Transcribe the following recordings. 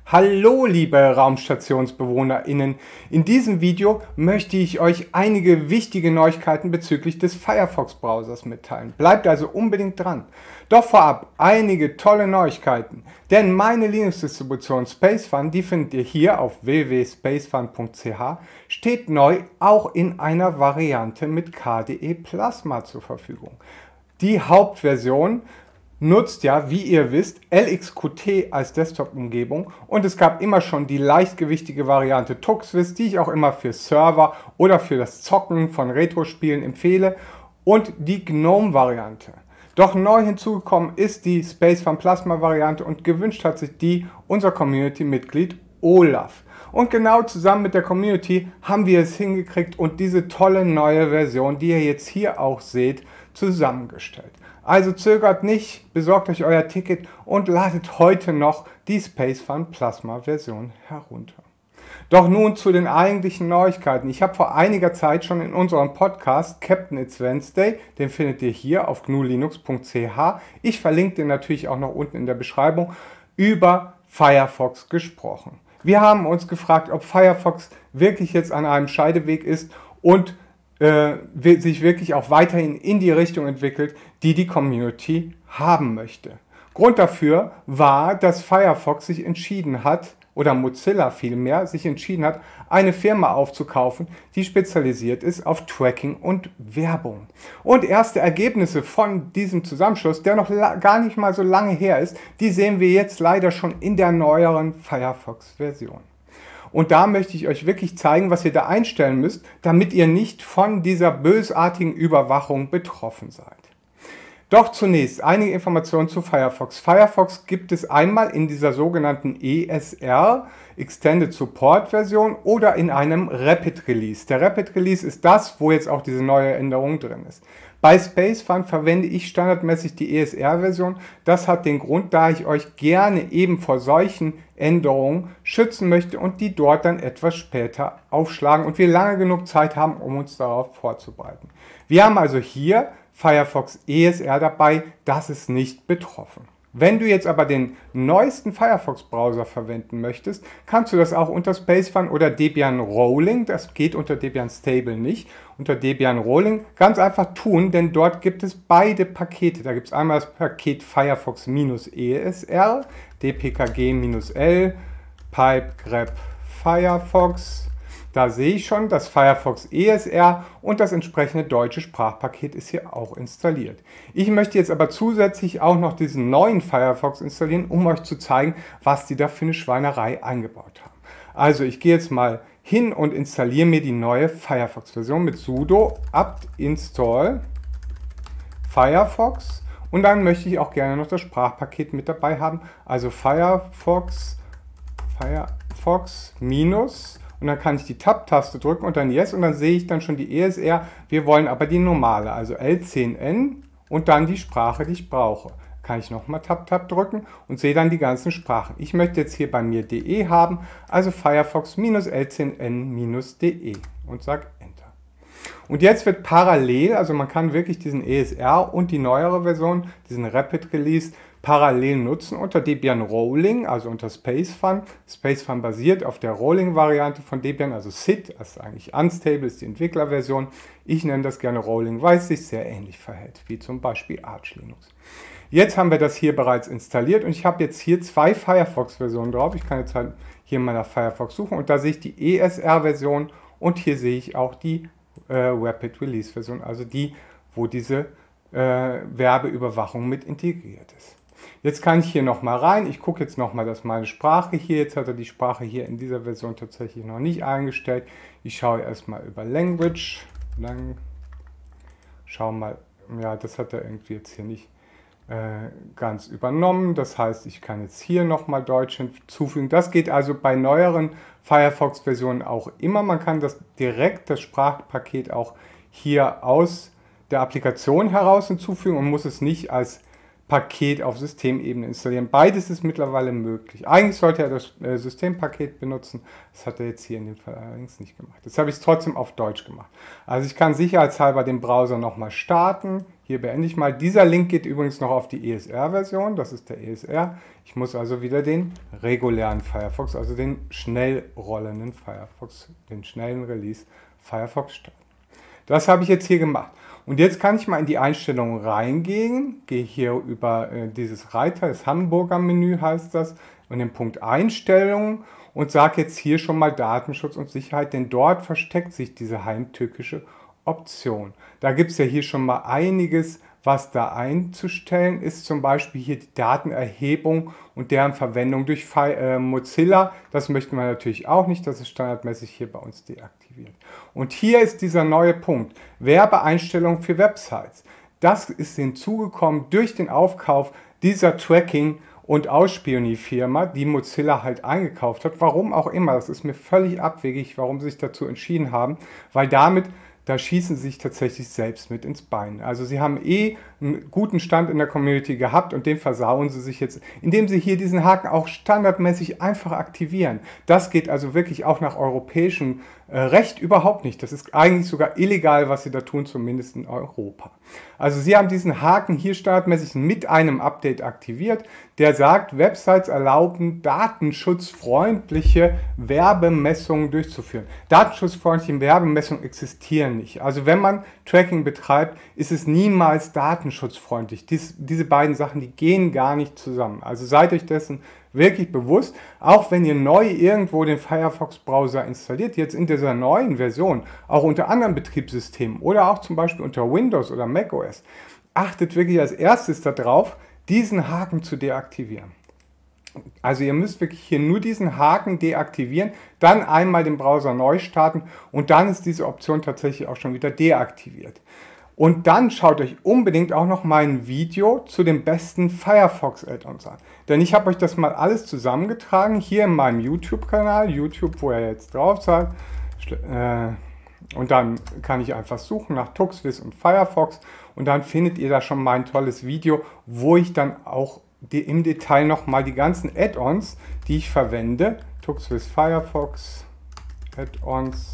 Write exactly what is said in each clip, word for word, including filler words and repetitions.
Hallo liebe RaumstationsbewohnerInnen, in diesem Video möchte ich euch einige wichtige Neuigkeiten bezüglich des Firefox-Browsers mitteilen. Bleibt also unbedingt dran. Doch vorab einige tolle Neuigkeiten, denn meine Linux-Distribution SpaceFun, die findet ihr hier auf w w w punkt spacefun punkt c h, steht neu auch in einer Variante mit K D E Plasma zur Verfügung. Die Hauptversion nutzt ja, wie ihr wisst, L X Q T als Desktop-Umgebung und es gab immer schon die leichtgewichtige Variante TuxWiz, die ich auch immer für Server oder für das Zocken von Retro-Spielen empfehle, und die GNOME-Variante. Doch neu hinzugekommen ist die SpaceFun Plasma-Variante und gewünscht hat sich die unser Community-Mitglied Olaf. Und genau zusammen mit der Community haben wir es hingekriegt und diese tolle neue Version, die ihr jetzt hier auch seht, zusammengestellt. Also zögert nicht, besorgt euch euer Ticket und ladet heute noch die SpaceFun Plasma Version herunter. Doch nun zu den eigentlichen Neuigkeiten. Ich habe vor einiger Zeit schon in unserem Podcast Captain It's Wednesday, den findet ihr hier auf gnulinux punkt c h, ich verlinke den natürlich auch noch unten in der Beschreibung, über Firefox gesprochen. Wir haben uns gefragt, ob Firefox wirklich jetzt an einem Scheideweg ist und äh, sich wirklich auch weiterhin in die Richtung entwickelt, die die Community haben möchte. Grund dafür war, dass Firefox sich entschieden hat, oder Mozilla vielmehr, sich entschieden hat, eine Firma aufzukaufen, die spezialisiert ist auf Tracking und Werbung. Und erste Ergebnisse von diesem Zusammenschluss, der noch gar nicht mal so lange her ist, die sehen wir jetzt leider schon in der neueren Firefox-Version. Und da möchte ich euch wirklich zeigen, was ihr da einstellen müsst, damit ihr nicht von dieser bösartigen Überwachung betroffen seid. Doch zunächst einige Informationen zu Firefox. Firefox gibt es einmal in dieser sogenannten E S R, Extended Support Version, oder in einem Rapid Release. Der Rapid Release ist das, wo jetzt auch diese neue Änderung drin ist. Bei SpaceFun verwende ich standardmäßig die E S R-Version. Das hat den Grund, da ich euch gerne eben vor solchen Änderungen schützen möchte und die dort dann etwas später aufschlagen und wir lange genug Zeit haben, um uns darauf vorzubereiten. Wir haben also hier Firefox E S R dabei, das ist nicht betroffen. Wenn du jetzt aber den neuesten Firefox-Browser verwenden möchtest, kannst du das auch unter SpaceFun oder Debian Rolling, das geht unter Debian Stable nicht, unter Debian Rolling ganz einfach tun, denn dort gibt es beide Pakete. Da gibt es einmal das Paket Firefox-E S R, D P K G-L, Pipe grep Firefox. Da sehe ich schon, das Firefox E S R und das entsprechende deutsche Sprachpaket ist hier auch installiert. Ich möchte jetzt aber zusätzlich auch noch diesen neuen Firefox installieren, um euch zu zeigen, was die da für eine Schweinerei eingebaut haben. Also ich gehe jetzt mal hin und installiere mir die neue Firefox-Version mit sudo apt install Firefox und dann möchte ich auch gerne noch das Sprachpaket mit dabei haben, also Firefox, Firefox minus. Und dann kann ich die Tab-Taste drücken und dann Yes und dann sehe ich dann schon die E S R. Wir wollen aber die normale, also L zehn N und dann die Sprache, die ich brauche. Kann ich nochmal Tab-Tab drücken und sehe dann die ganzen Sprachen. Ich möchte jetzt hier bei mir D E haben, also Firefox L zehn N D E und sage Enter. Und jetzt wird parallel, also man kann wirklich diesen E S R und die neuere Version, diesen Rapid Release, parallel nutzen unter Debian Rolling, also unter SpaceFun. SpaceFun basiert auf der Rolling-Variante von Debian, also S I D, das ist eigentlich Unstable, ist die Entwicklerversion. Ich nenne das gerne Rolling, weil es sich sehr ähnlich verhält, wie zum Beispiel Arch Linux. Jetzt haben wir das hier bereits installiert und ich habe jetzt hier zwei Firefox-Versionen drauf. Ich kann jetzt halt hier mal nach Firefox suchen und da sehe ich die E S R-Version und hier sehe ich auch die äh, Rapid Release-Version, also die, wo diese äh, Werbeüberwachung mit integriert ist. Jetzt kann ich hier nochmal rein, ich gucke jetzt nochmal, dass meine Sprache hier, jetzt hat er die Sprache hier in dieser Version tatsächlich noch nicht eingestellt. Ich schaue erstmal über Language, Lang, schau mal, ja, das hat er irgendwie jetzt hier nicht äh, ganz übernommen. Das heißt, ich kann jetzt hier nochmal Deutsch hinzufügen. Das geht also bei neueren Firefox-Versionen auch immer. Man kann das direkt, das Sprachpaket auch hier aus der Applikation heraus hinzufügen und muss es nicht als Paket auf Systemebene installieren. Beides ist mittlerweile möglich. Eigentlich sollte er das äh, Systempaket benutzen. Das hat er jetzt hier in dem Fall allerdings nicht gemacht. Jetzt habe ich es trotzdem auf Deutsch gemacht. Also ich kann sicherheitshalber den Browser nochmal starten. Hier beende ich mal. Dieser Link geht übrigens noch auf die E S R-Version. Das ist der E S R. Ich muss also wieder den regulären Firefox, also den schnell rollenden Firefox, den schnellen Release Firefox starten. Das habe ich jetzt hier gemacht. Und jetzt kann ich mal in die Einstellungen reingehen, gehe hier über äh, dieses Reiter, das Hamburger Menü heißt das, und den Punkt Einstellungen und sage jetzt hier schon mal Datenschutz und Sicherheit, denn dort versteckt sich diese heimtückische Option. Da gibt es ja hier schon mal einiges, was da einzustellen ist, zum Beispiel hier die Datenerhebung und deren Verwendung durch äh, Mozilla. Das möchten wir natürlich auch nicht, das ist standardmäßig hier bei uns deaktiviert. Und hier ist dieser neue Punkt, Werbeeinstellungen für Websites. Das ist hinzugekommen durch den Aufkauf dieser Tracking- und Ausspionierfirma, die Mozilla halt eingekauft hat. Warum auch immer, das ist mir völlig abwegig, warum sie sich dazu entschieden haben, weil damit da schießen sie sich tatsächlich selbst mit ins Bein. Also sie haben eh einen guten Stand in der Community gehabt und den versauen sie sich jetzt, indem sie hier diesen Haken auch standardmäßig einfach aktivieren. Das geht also wirklich auch nach europäischem äh, Recht überhaupt nicht. Das ist eigentlich sogar illegal, was sie da tun, zumindest in Europa. Also sie haben diesen Haken hier standardmäßig mit einem Update aktiviert, der sagt, Websites erlauben datenschutzfreundliche Werbemessungen durchzuführen. Datenschutzfreundliche Werbemessungen existieren nicht. Also wenn man Tracking betreibt, ist es niemals datenschutzfreundlich. Dies, diese beiden Sachen, die gehen gar nicht zusammen. Also seid euch dessen wirklich bewusst, auch wenn ihr neu irgendwo den Firefox-Browser installiert, jetzt in dieser neuen Version, auch unter anderen Betriebssystemen oder auch zum Beispiel unter Windows oder macOS, achtet wirklich als erstes darauf, diesen Haken zu deaktivieren. Also ihr müsst wirklich hier nur diesen Haken deaktivieren, dann einmal den Browser neu starten und dann ist diese Option tatsächlich auch schon wieder deaktiviert. Und dann schaut euch unbedingt auch noch mein Video zu den besten Firefox-Add-ons an. Denn ich habe euch das mal alles zusammengetragen, hier in meinem YouTube-Kanal, YouTube, wo ihr jetzt drauf seid. Und dann kann ich einfach suchen nach TuxWiz und Firefox und dann findet ihr da schon mein tolles Video, wo ich dann auch die, im Detail nochmal die ganzen Add-ons, die ich verwende, TuxWiz Firefox Add-ons,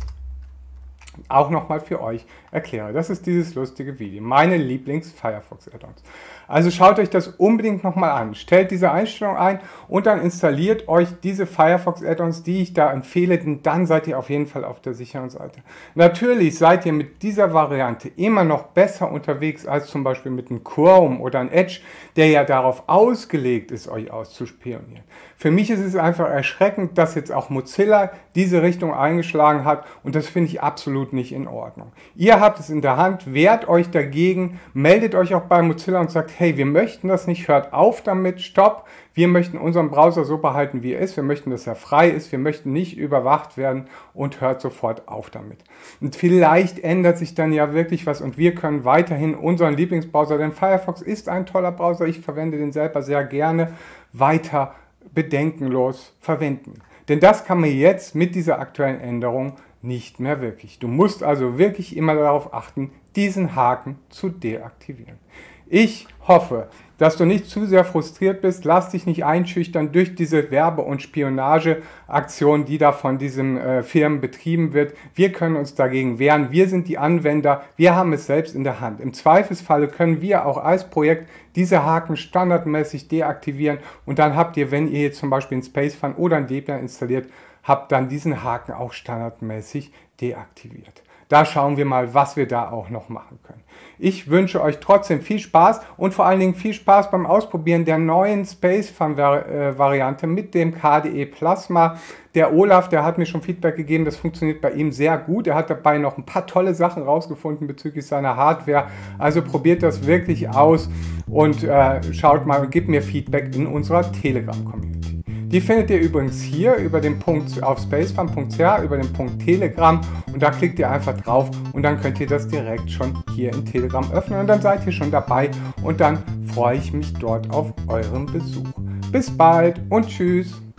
auch nochmal für euch erkläre. Das ist dieses lustige Video, meine Lieblings-Firefox-Add-ons. Also schaut euch das unbedingt nochmal an, stellt diese Einstellung ein und dann installiert euch diese Firefox-Add-ons, die ich da empfehle, denn dann seid ihr auf jeden Fall auf der sicheren Seite. Natürlich seid ihr mit dieser Variante immer noch besser unterwegs als zum Beispiel mit einem Chrome oder einem Edge, der ja darauf ausgelegt ist, euch auszuspionieren. Für mich ist es einfach erschreckend, dass jetzt auch Mozilla diese Richtung eingeschlagen hat und das finde ich absolut nicht in Ordnung. Ihr habt es in der Hand, wehrt euch dagegen, meldet euch auch bei Mozilla und sagt, hey, wir möchten das nicht, hört auf damit, stopp, wir möchten unseren Browser so behalten, wie er ist, wir möchten, dass er frei ist, wir möchten nicht überwacht werden und hört sofort auf damit. Und vielleicht ändert sich dann ja wirklich was und wir können weiterhin unseren Lieblingsbrowser, denn Firefox ist ein toller Browser, ich verwende den selber sehr gerne, weiter bedenkenlos verwenden. Denn das kann man jetzt mit dieser aktuellen Änderung nicht mehr wirklich. Du musst also wirklich immer darauf achten, diesen Haken zu deaktivieren. Ich hoffe, dass du nicht zu sehr frustriert bist, lass dich nicht einschüchtern durch diese Werbe- und Spionageaktion, die da von diesen äh, Firmen betrieben wird. Wir können uns dagegen wehren, wir sind die Anwender, wir haben es selbst in der Hand. Im Zweifelsfalle können wir auch als Projekt diese Haken standardmäßig deaktivieren und dann habt ihr, wenn ihr jetzt zum Beispiel einen Spacefun oder einen Debian installiert, habt dann diesen Haken auch standardmäßig deaktiviert. Da schauen wir mal, was wir da auch noch machen können. Ich wünsche euch trotzdem viel Spaß und vor allen Dingen viel Spaß beim Ausprobieren der neuen Spacefun-Variante mit dem K D E Plasma. Der Olaf, der hat mir schon Feedback gegeben, das funktioniert bei ihm sehr gut. Er hat dabei noch ein paar tolle Sachen rausgefunden bezüglich seiner Hardware. Also probiert das wirklich aus und äh, schaut mal und gebt mir Feedback in unserer Telegram-Community. Die findet ihr übrigens hier über den Punkt auf spacefun punkt c h, über den Punkt Telegram und da klickt ihr einfach drauf und dann könnt ihr das direkt schon hier in Telegram öffnen und dann seid ihr schon dabei und dann freue ich mich dort auf euren Besuch. Bis bald und tschüss!